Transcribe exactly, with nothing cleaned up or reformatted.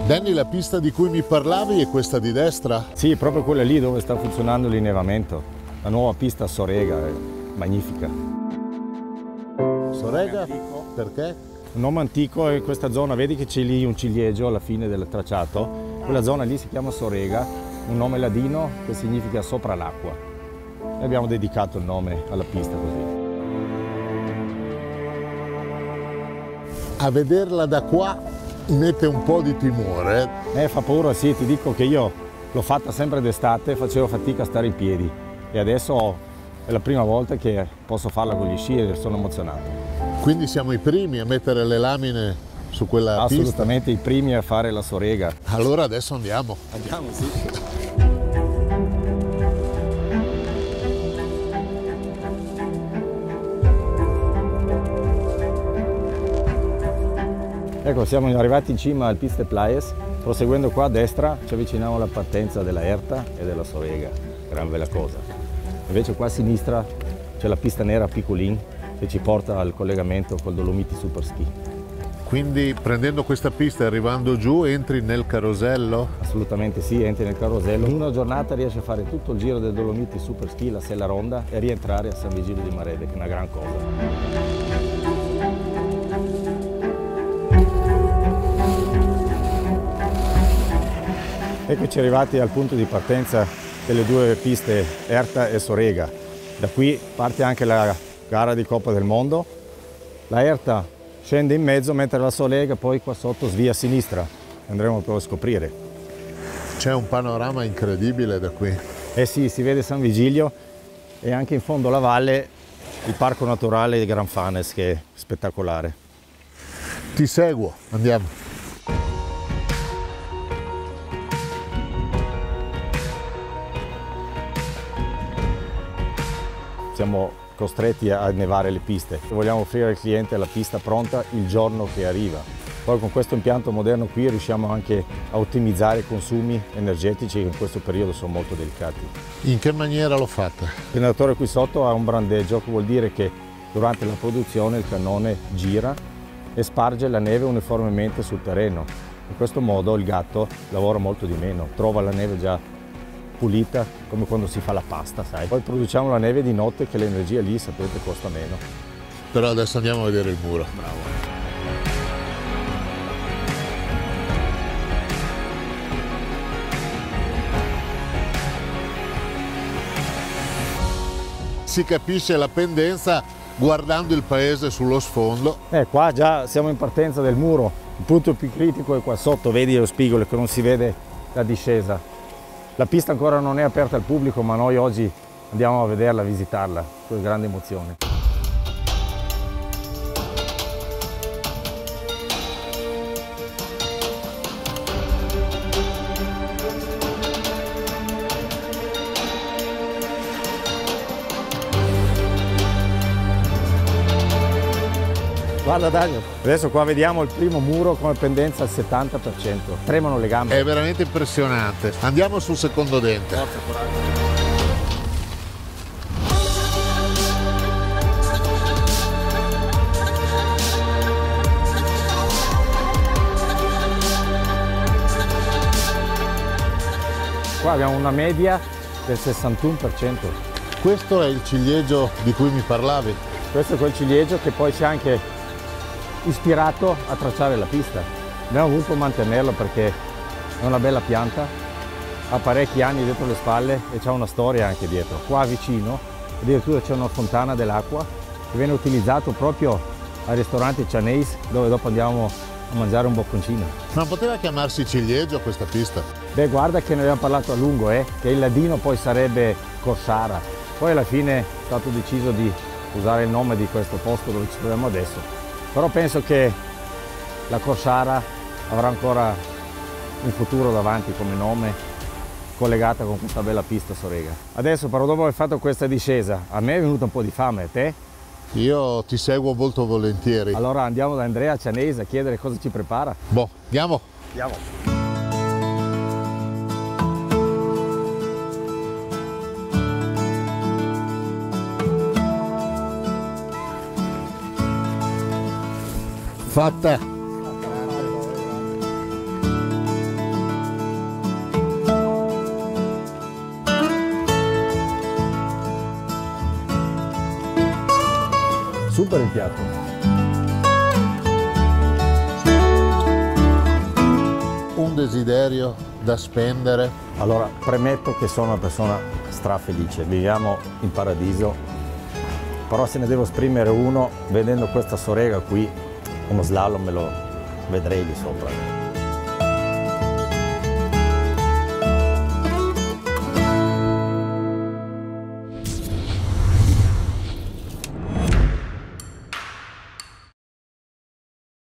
Danny, la pista di cui mi parlavi è questa di destra? Sì, proprio quella lì dove sta funzionando l'innevamento. La nuova pista Sorega, è magnifica. Sorega? Perché? Un nome antico è questa zona, vedi che c'è lì un ciliegio alla fine del tracciato? Quella zona lì si chiama Sorega, un nome ladino che significa sopra l'acqua. E abbiamo dedicato il nome alla pista così. A vederla da qua mette un po' di timore. Eh, fa paura, sì, ti dico che io l'ho fatta sempre d'estate, facevo fatica a stare in piedi e adesso è la prima volta che posso farla con gli sci e sono emozionato. Quindi siamo i primi a mettere le lamine su quella pista? Assolutamente i primi a fare la Sorega. Allora adesso andiamo. Andiamo, sì. Ecco, siamo arrivati in cima al Piste Playas, proseguendo qua a destra ci avviciniamo alla partenza della Erta e della Sorega, gran bella cosa. Invece qua a sinistra c'è la pista nera Picolin che ci porta al collegamento col Dolomiti Super Ski. Quindi prendendo questa pista e arrivando giù entri nel carosello? Assolutamente sì, entri nel carosello. In una giornata riesci a fare tutto il giro del Dolomiti Super Ski, la Sella Ronda e rientrare a San Vigilio di Marede, che è una gran cosa. Eccoci arrivati al punto di partenza delle due piste Erta e Sorega. Da qui parte anche la gara di Coppa del Mondo. La Erta scende in mezzo mentre la Sorega poi qua sotto svia a sinistra. Andremo poi a scoprire. C'è un panorama incredibile da qui. Eh sì, si vede San Vigilio e anche in fondo alla valle il parco naturale di Gran Fanes che è spettacolare. Ti seguo, andiamo. Siamo costretti a nevare le piste. Vogliamo offrire al cliente la pista pronta il giorno che arriva. Poi con questo impianto moderno qui riusciamo anche a ottimizzare i consumi energetici che in questo periodo sono molto delicati. In che maniera l'ho fatta? Il generatore qui sotto ha un brandeggio che vuol dire che durante la produzione il cannone gira e sparge la neve uniformemente sul terreno. In questo modo il gatto lavora molto di meno, trova la neve già pulita come quando si fa la pasta, sai. Poi produciamo la neve di notte che l'energia lì, sapete, costa meno. Però adesso andiamo a vedere il muro. Bravo. Si capisce la pendenza guardando il paese sullo sfondo. Eh, qua già siamo in partenza del muro. Il punto più critico è qua sotto, vedi lo spigolo che non si vede la discesa. La pista ancora non è aperta al pubblico, ma noi oggi andiamo a vederla, a visitarla, con grande emozione. Guarda Dario, adesso qua vediamo il primo muro come pendenza al settanta per cento. Tremano le gambe. È veramente impressionante. Andiamo sul secondo dente. Forza, coraggio. Qua abbiamo una media del sessantuno per cento. Questo è il ciliegio di cui mi parlavi? Questo è quel ciliegio che poi ci ha anche ispirato a tracciare la pista. Abbiamo voluto mantenerlo perché è una bella pianta, ha parecchi anni dietro le spalle e c'ha una storia anche dietro. Qua vicino addirittura c'è una fontana dell'acqua che viene utilizzato proprio al ristorante Chinese, dove dopo andiamo a mangiare un bocconcino. Ma poteva chiamarsi ciliegio questa pista? Beh, guarda che ne abbiamo parlato a lungo, eh, che il ladino poi sarebbe Corsara. Poi alla fine è stato deciso di usare il nome di questo posto dove ci troviamo adesso. Però penso che la Corsara avrà ancora un futuro davanti come nome, collegata con questa bella pista Sorega. Adesso però dopo aver fatto questa discesa, a me è venuta un po' di fame, a te? Io ti seguo molto volentieri. Allora andiamo da Andrea Cianese a chiedere cosa ci prepara. Boh, andiamo. Andiamo. Fatta. super il piatto. Un desiderio da spendere? Allora, premetto che sono una persona strafelice, viviamo in paradiso, però se ne devo esprimere uno, vedendo questa sorega qui, uno slalom me lo vedrei di sopra.